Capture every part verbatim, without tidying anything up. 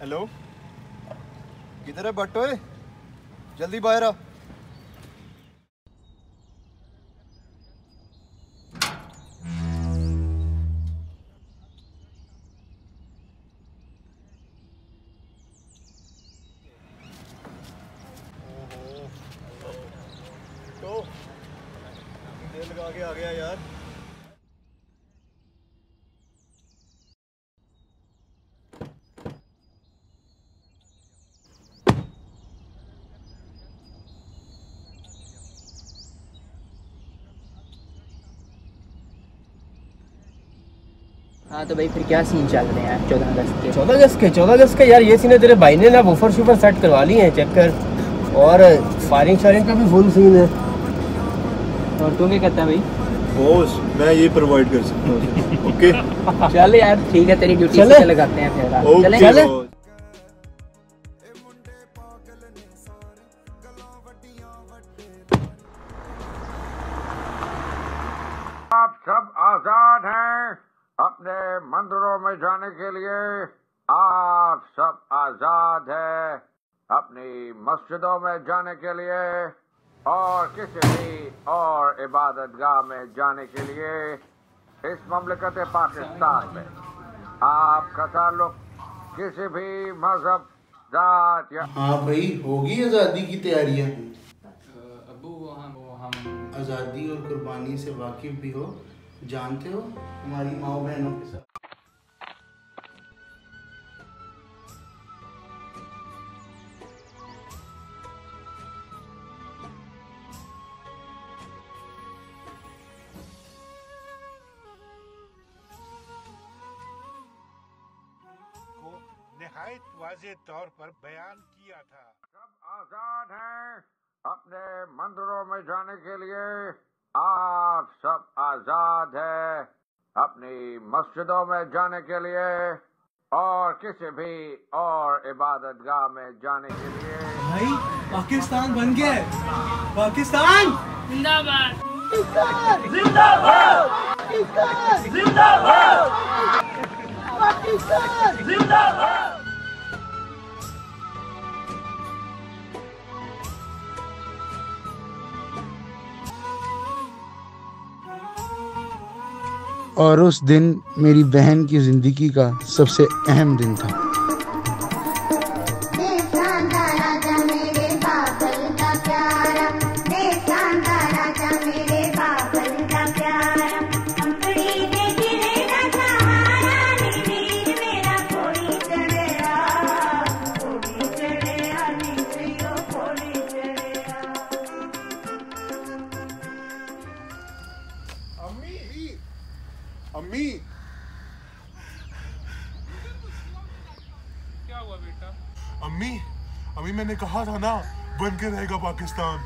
Hello, किधर है बट्टो? जल्दी बाहर आ। तो देर लगा के आ गया यार। हाँ तो भाई फिर क्या सीन चल रहे हैं चौदह अगस्त के? चौदह अगस्त के चौदह अगस्त के यार ये सीन है, तेरे भाई ने ना वूफर शूफर सेट करवा लिए हैं, चेक कर। और फायरिंग शायरिंग का भी फुल सीन है। और तू क्या कहता है भाई? बॉस मैं ये प्रोवाइड कर सकता हूँ। ओके चल यार ठीक है, तेरी ड्यूटी से लगाते हैं फिर। चले चले। आप सब आजाद हैं अपने मंदिरों में जाने के लिए। आप सब आजाद हैं अपनी मस्जिदों में जाने के लिए और किसी भी और इबादतगाह में जाने के लिए। इस ममलकत पाकिस्तान में आपका ताल्लुक किसी भी मजहब, जात या हाँ भाई, होगी आज़ादी की तैयारियां। अबू हम हम आज़ादी और कुर्बानी से वाकिफ भी हो, जानते हो हमारी माँ बहनों के साथ। निहायत वाज़ेह तौर पर बयान किया था। सब आजाद हैं अपने मंदिरों में जाने के लिए। आप सब आजाद हैं अपनी मस्जिदों में जाने के लिए और किसी भी और इबादतगाह में जाने के लिए। भाई पाकिस्तान बन गया है। पाकिस्तान जिंदाबाद जिंदाबाद जिंदाबाद पाकिस्तान जिंदाबाद। और उस दिन मेरी बहन की ज़िंदगी का सबसे अहम दिन था। अम्मी क्या हुआ बेटा? अम्मी अम्मी मैंने कहा था ना बन के रहेगा पाकिस्तान।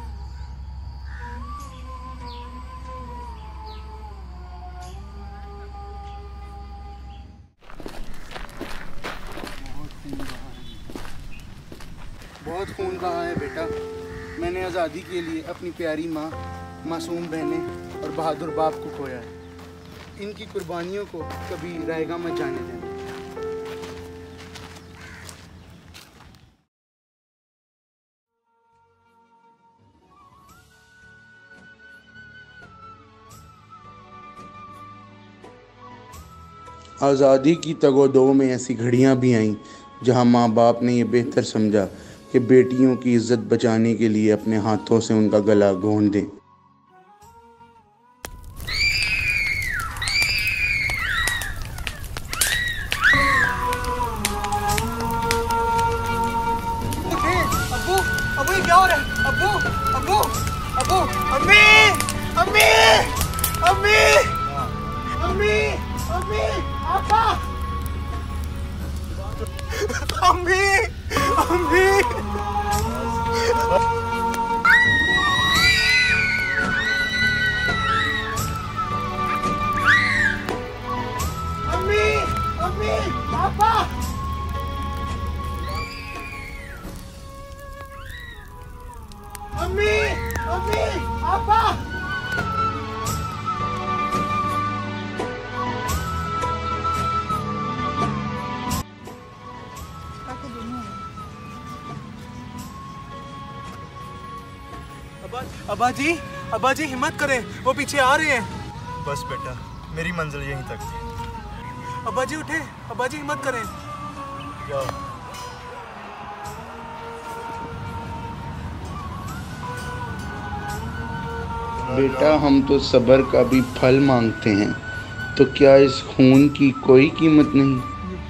बहुत खून बहा है बेटा। मैंने आज़ादी के लिए अपनी प्यारी माँ, मासूम बहनें और बहादुर बाप को खोया है। इनकी कुर्बानियों को कभी रहेगा मत जाने देना। आज़ादी की तगोदो में ऐसी घड़ियां भी आईं जहां माँ बाप ने ये बेहतर समझा कि बेटियों की इज्जत बचाने के लिए अपने हाथों से उनका गला घोंट दें। अब्बू अब्बू ये क्या हो रहा है? अब्बू अब्बू अब्बू अम्मी अम्मी अम्मी अम्मी अम्मी आपा अम्मी अम्मी अम्मी अम्मी आपा अम्मी अम्मी आपा। अब्बा अब्बा जी अब्बा जी हिम्मत करें, वो पीछे आ रहे हैं। बस बेटा, मेरी मंजिल यहीं तक थी। अब्बा जी उठे, अब्बा जी हिम्मत करें। जाओ। बेटा हम तो सब्र का भी फल मांगते हैं, तो क्या इस खून की कोई कीमत नहीं?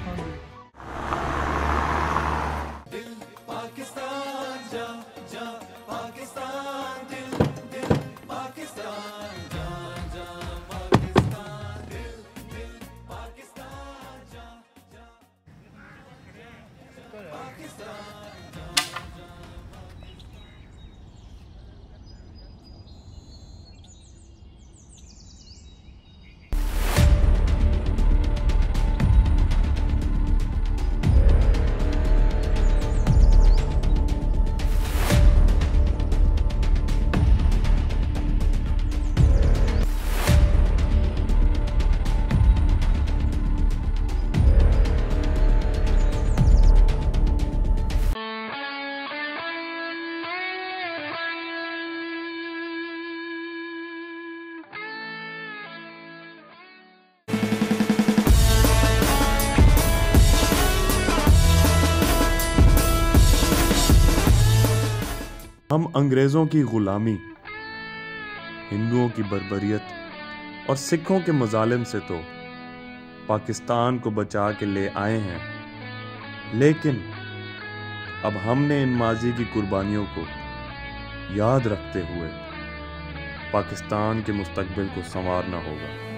हम अंग्रेजों की गुलामी, हिंदुओं की बर्बरियत और सिखों के मजालिम से तो पाकिस्तान को बचा के ले आए हैं, लेकिन अब हमने इन माजी की कुर्बानियों को याद रखते हुए पाकिस्तान के मुस्तकबिल को संवारना होगा।